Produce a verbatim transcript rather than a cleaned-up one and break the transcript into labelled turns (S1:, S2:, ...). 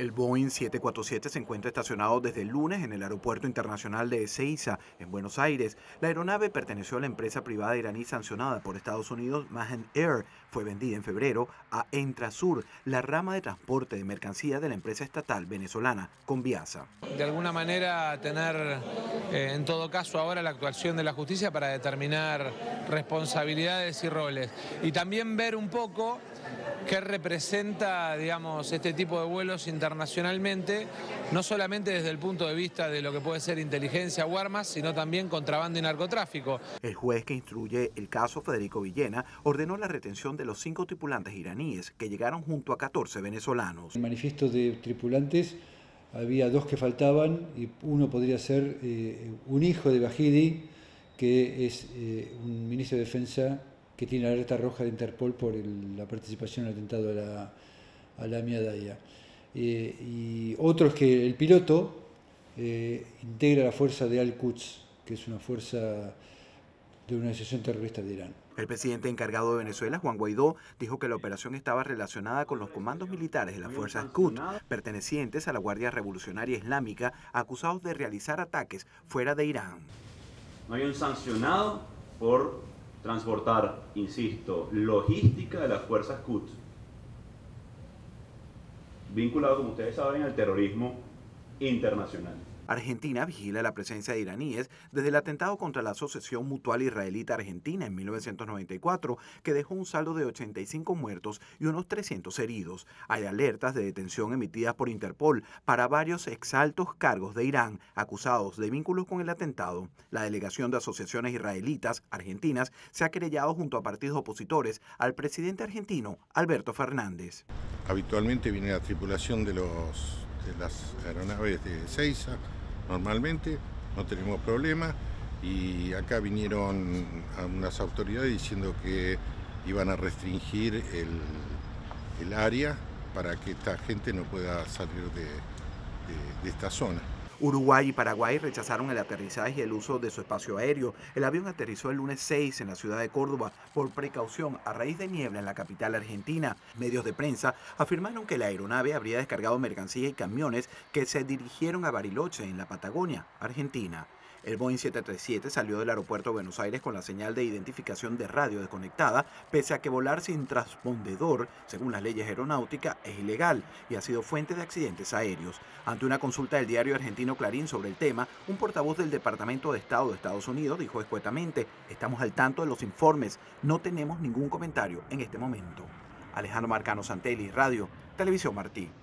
S1: El Boeing siete cuatro siete se encuentra estacionado desde el lunes en el Aeropuerto Internacional de Ezeiza, en Buenos Aires. La aeronave perteneció a la empresa privada iraní sancionada por Estados Unidos, Mahan Air. Fue vendida en febrero a Entrasur, la rama de transporte de mercancía de la empresa estatal venezolana Conviasa.
S2: De alguna manera tener eh, en todo caso ahora la actuación de la justicia para determinar responsabilidades y roles. Y también ver un poco qué representa, digamos, este tipo de vuelos internacionalmente, no solamente desde el punto de vista de lo que puede ser inteligencia o armas, sino también contrabando y narcotráfico.
S1: El juez que instruye el caso, Federico Villena, ordenó la retención de los cinco tripulantes iraníes que llegaron junto a catorce venezolanos.
S3: En el manifiesto de tripulantes había dos que faltaban y uno podría ser eh, un hijo de Bahidi, que es eh, un ministro de Defensa que tiene la alerta roja de Interpol por el, la participación en el atentado a la, a la Mia Daya. Eh, y otros que el piloto eh, integra la fuerza de Al-Quds, que es una fuerza de una asociación terrorista de Irán.
S1: El presidente encargado de Venezuela, Juan Guaidó, dijo que la operación estaba relacionada con los comandos militares de las fuerzas Quds, pertenecientes a la Guardia Revolucionaria Islámica, acusados de realizar ataques fuera de Irán.
S4: No hay un sancionado por transportar, insisto, logística de las fuerzas Quds, vinculado, como ustedes saben, al terrorismo internacional.
S1: Argentina vigila la presencia de iraníes desde el atentado contra la Asociación Mutual Israelita Argentina en mil novecientos noventa y cuatro, que dejó un saldo de ochenta y cinco muertos y unos trescientos heridos. Hay alertas de detención emitidas por Interpol para varios exaltos cargos de Irán acusados de vínculos con el atentado. La delegación de asociaciones israelitas argentinas se ha querellado junto a partidos opositores al presidente argentino Alberto Fernández.
S5: Habitualmente viene la tripulación de los de las aeronaves de Ezeiza, normalmente no tenemos problema, y acá vinieron a unas autoridades diciendo que iban a restringir el, el área para que esta gente no pueda salir de, de, de esta zona.
S1: Uruguay y Paraguay rechazaron el aterrizaje y el uso de su espacio aéreo. El avión aterrizó el lunes seis en la ciudad de Córdoba por precaución a raíz de niebla en la capital argentina. Medios de prensa afirmaron que la aeronave habría descargado mercancía y camiones que se dirigieron a Bariloche, en la Patagonia, Argentina. El Boeing siete tres siete salió del aeropuerto de Buenos Aires con la señal de identificación de radio desconectada, pese a que volar sin transpondedor, según las leyes aeronáuticas, es ilegal y ha sido fuente de accidentes aéreos. Ante una consulta del diario argentino Clarín sobre el tema, un portavoz del Departamento de Estado de Estados Unidos dijo escuetamente: "Estamos al tanto de los informes, no tenemos ningún comentario en este momento". Alejandro Marcano Santelli, Radio Televisión Martí.